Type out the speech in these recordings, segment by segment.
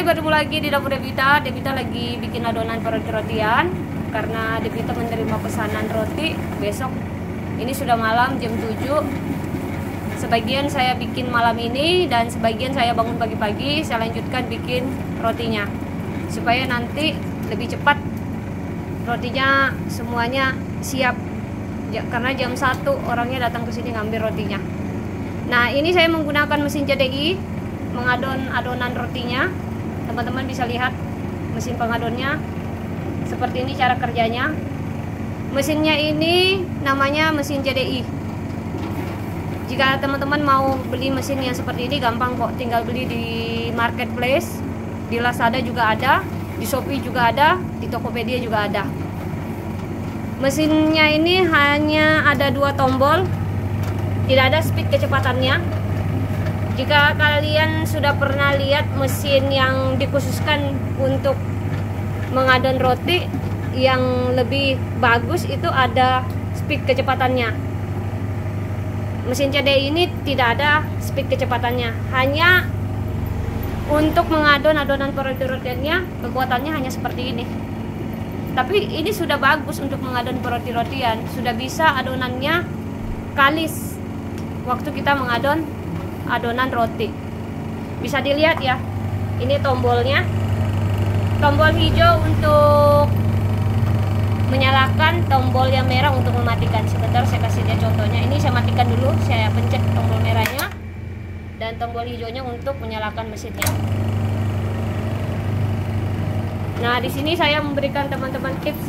Bertemu lagi di dapur Devita. Devita lagi bikin adonan roti-rotian karena Devita menerima pesanan roti besok. Ini sudah malam jam 7. Sebagian saya bikin malam ini dan sebagian saya bangun pagi-pagi, saya lanjutkan bikin rotinya supaya nanti lebih cepat rotinya semuanya siap karena jam 1 orangnya datang ke sini ngambil rotinya. Nah, ini saya menggunakan mesin CDI mengadon adonan rotinya. Teman-teman bisa lihat mesin pengadonnya seperti ini cara kerjanya. Mesinnya ini namanya mesin CDI. Jika teman-teman mau beli mesin yang seperti ini gampang kok, tinggal beli di marketplace, di Lazada juga ada, di Shopee juga ada, di Tokopedia juga ada. Mesinnya ini hanya ada 2 tombol, tidak ada speed kecepatannya. Jika kalian sudah pernah lihat mesin yang dikhususkan untuk mengadon roti yang lebih bagus, itu ada speed kecepatannya. Mesin CDI ini tidak ada speed kecepatannya, hanya untuk mengadon adonan roti-rotiannya kekuatannya hanya seperti ini. Tapi ini sudah bagus untuk mengadon roti-rotian, sudah bisa adonannya kalis waktu kita mengadon adonan roti. Bisa dilihat ya, ini tombolnya, tombol hijau untuk menyalakan, tombol yang merah untuk mematikan. Sebentar saya kasih dia contohnya. Ini saya matikan dulu, saya pencet tombol merahnya dan tombol hijaunya untuk menyalakan mesinnya. Nah, di sini saya memberikan teman-teman tips.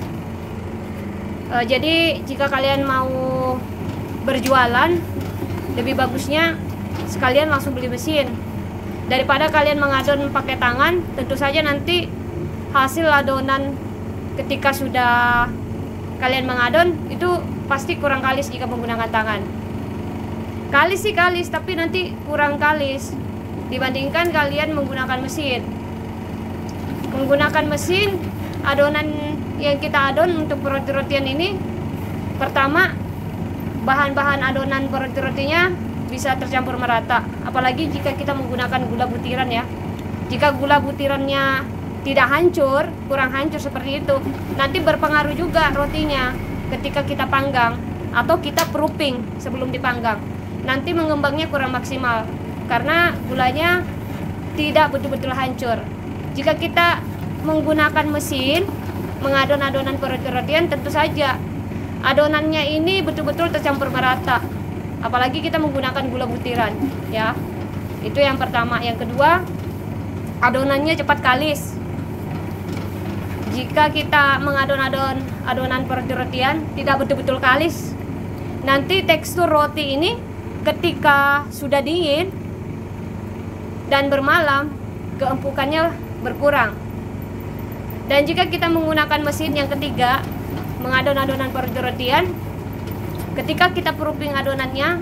Jadi jika kalian mau berjualan, lebih bagusnya sekalian langsung beli mesin daripada kalian mengadon pakai tangan. Tentu saja nanti hasil adonan ketika sudah kalian mengadon itu pasti kurang kalis jika menggunakan tangan. Kalis sih kalis, tapi nanti kurang kalis dibandingkan kalian menggunakan mesin. Menggunakan mesin, adonan yang kita adon untuk roti-rotian ini, pertama bahan-bahan adonan roti-rotinya bisa tercampur merata, apalagi jika kita menggunakan gula butiran ya. Jika gula butirannya tidak hancur, kurang hancur seperti itu, nanti berpengaruh juga rotinya ketika kita panggang atau kita proofing sebelum dipanggang. Nanti mengembangnya kurang maksimal karena gulanya tidak betul-betul hancur. Jika kita menggunakan mesin mengadon adonan roti-rotian, tentu saja adonannya ini betul-betul tercampur merata. Apalagi kita menggunakan gula butiran ya. Itu yang pertama. Yang kedua, adonannya cepat kalis. Jika kita mengadon-adon adonan roti-rotian tidak betul-betul kalis, nanti tekstur roti ini ketika sudah dingin dan bermalam, keempukannya berkurang. Dan jika kita menggunakan mesin yang ketiga, mengadon adonan roti-rotian, ketika kita proofing adonannya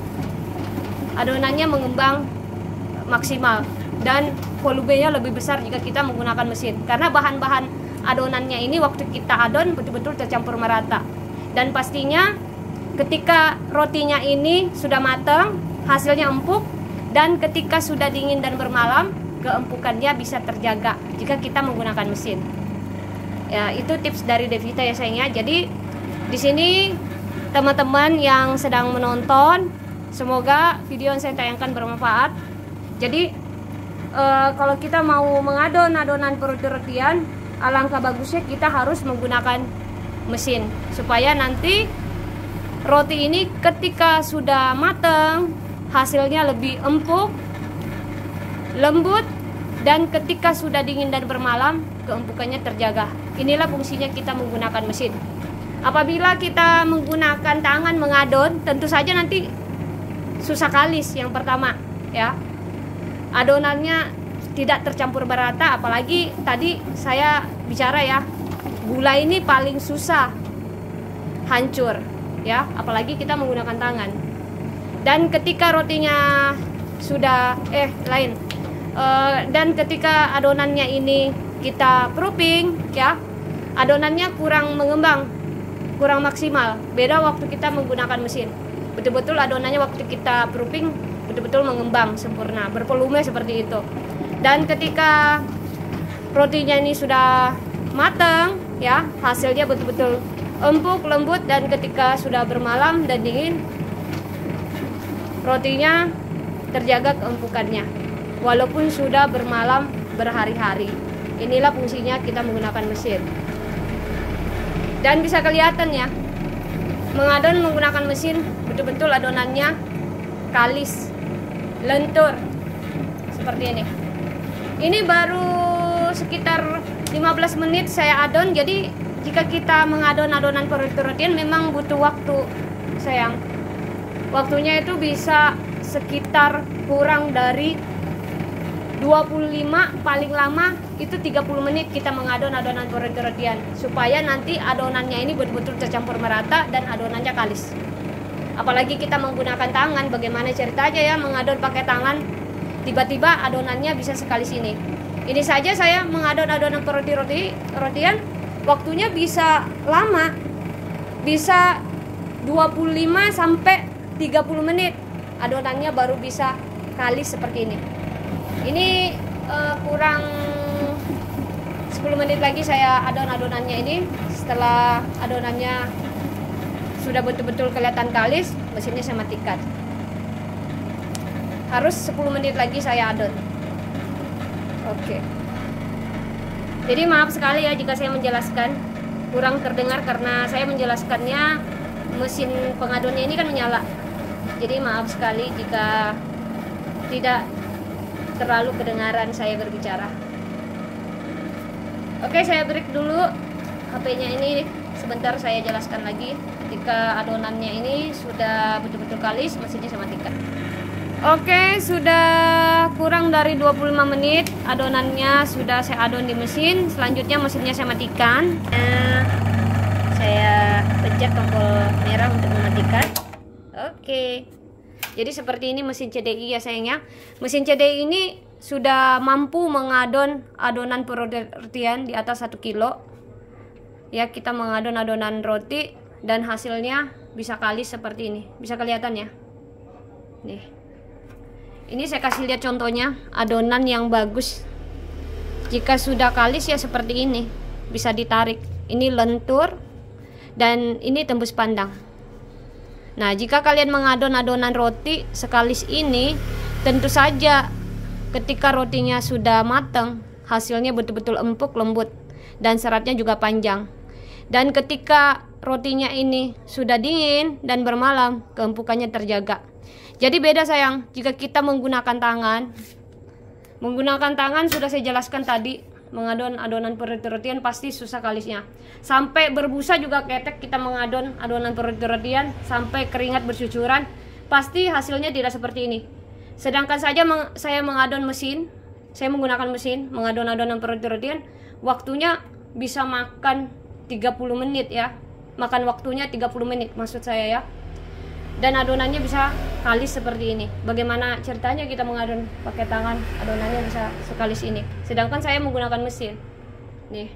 mengembang maksimal dan volumenya lebih besar jika kita menggunakan mesin. Karena bahan-bahan adonannya ini waktu kita adon betul-betul tercampur merata. Dan pastinya ketika rotinya ini sudah matang, hasilnya empuk, dan ketika sudah dingin dan bermalam, keempukannya bisa terjaga jika kita menggunakan mesin. Ya, itu tips dari Devita ya sayangnya. Jadi di sini teman-teman yang sedang menonton, semoga video yang saya tayangkan bermanfaat. Jadi kalau kita mau mengadon adonan roti-rotian, alangkah bagusnya kita harus menggunakan mesin supaya nanti roti ini ketika sudah matang hasilnya lebih empuk, lembut, dan ketika sudah dingin dan bermalam keempukannya terjaga. Inilah fungsinya kita menggunakan mesin. Apabila kita menggunakan tangan mengadon, tentu saja nanti susah kalis yang pertama ya. Adonannya tidak tercampur merata, apalagi tadi saya bicara ya, gula ini paling susah hancur ya, apalagi kita menggunakan tangan. Dan ketika rotinya sudah dan ketika adonannya ini kita proofing ya, adonannya kurang mengembang, kurang maksimal. Beda waktu kita menggunakan mesin. Betul-betul adonannya waktu kita proofing betul-betul mengembang sempurna, bervolume seperti itu. Dan ketika rotinya ini sudah matang ya, hasilnya betul-betul empuk, lembut, dan ketika sudah bermalam dan dingin, rotinya terjaga keempukannya walaupun sudah bermalam berhari-hari. Inilah fungsinya kita menggunakan mesin. Dan bisa kelihatan ya, mengadon menggunakan mesin betul-betul adonannya kalis, lentur seperti ini. Ini baru sekitar 15 menit saya adon. Jadi jika kita mengadon adonan roti-rotian memang butuh waktu, sayang. Waktunya itu bisa sekitar kurang dari 25, paling lama itu 30 menit kita mengadon adonan roti-rotian, supaya nanti adonannya ini betul-betul tercampur merata dan adonannya kalis. Apalagi kita menggunakan tangan, bagaimana ceritanya ya mengadon pakai tangan, tiba-tiba adonannya bisa sekalis ini. Ini saja saya mengadon adonan roti-rotian, waktunya bisa lama, bisa 25 sampai 30 menit adonannya baru bisa kalis seperti ini. Ini kurang 10 menit lagi saya adon adonannya ini. Setelah adonannya sudah betul-betul kelihatan kalis, mesinnya saya matikan. Harus 10 menit lagi saya adon. Oke. Jadi maaf sekali ya jika saya menjelaskan kurang terdengar, karena saya menjelaskannya mesin pengadonnya ini kan menyala. Jadi maaf sekali jika tidak terlalu kedengaran saya berbicara. Oke, saya break dulu HP-nya ini. Sebentar saya jelaskan lagi. Ketika adonannya ini sudah betul-betul kalis, mesinnya saya matikan. Oke, sudah kurang dari 25 menit adonannya sudah saya adon di mesin. Selanjutnya mesinnya saya matikan. Saya pencet tombol merah untuk mematikan. Oke. Jadi seperti ini mesin CDI ya sayangnya. Mesin CDI ini sudah mampu mengadon adonan roti-rotian di atas 1 kilo. Ya, kita mengadon adonan roti dan hasilnya bisa kalis seperti ini. Bisa kelihatan ya. Nih. Ini saya kasih lihat contohnya adonan yang bagus. Jika sudah kalis ya seperti ini. Bisa ditarik. Ini lentur dan ini tembus pandang. Nah, jika kalian mengadon adonan roti sekalis ini, tentu saja ketika rotinya sudah matang, hasilnya betul-betul empuk, lembut, dan seratnya juga panjang. Dan ketika rotinya ini sudah dingin dan bermalam, keempukannya terjaga. Jadi beda sayang, jika kita menggunakan tangan sudah saya jelaskan tadi, mengadon adonan roti-rotian pasti susah kalisnya. Sampai berbusa juga ketek kita mengadon adonan roti-rotian, sampai keringat bercucuran, pasti hasilnya tidak seperti ini. Sedangkan saya mengadon mesin, saya menggunakan mesin mengadon adonan roti-rotian, waktunya bisa makan 30 menit ya. Makan waktunya 30 menit maksud saya ya. Dan adonannya bisa kalis seperti ini. Bagaimana ceritanya kita mengadon pakai tangan, adonannya bisa sekalis ini. Sedangkan saya menggunakan mesin. Nih.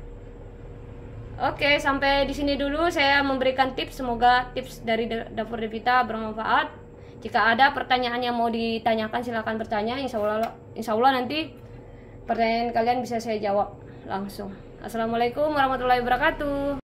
Oke, sampai di sini dulu saya memberikan tips. Semoga tips dari Dapur Devita bermanfaat. Jika ada pertanyaan yang mau ditanyakan silahkan bertanya. Insya Allah nanti pertanyaan kalian bisa saya jawab langsung. Assalamualaikum warahmatullahi wabarakatuh.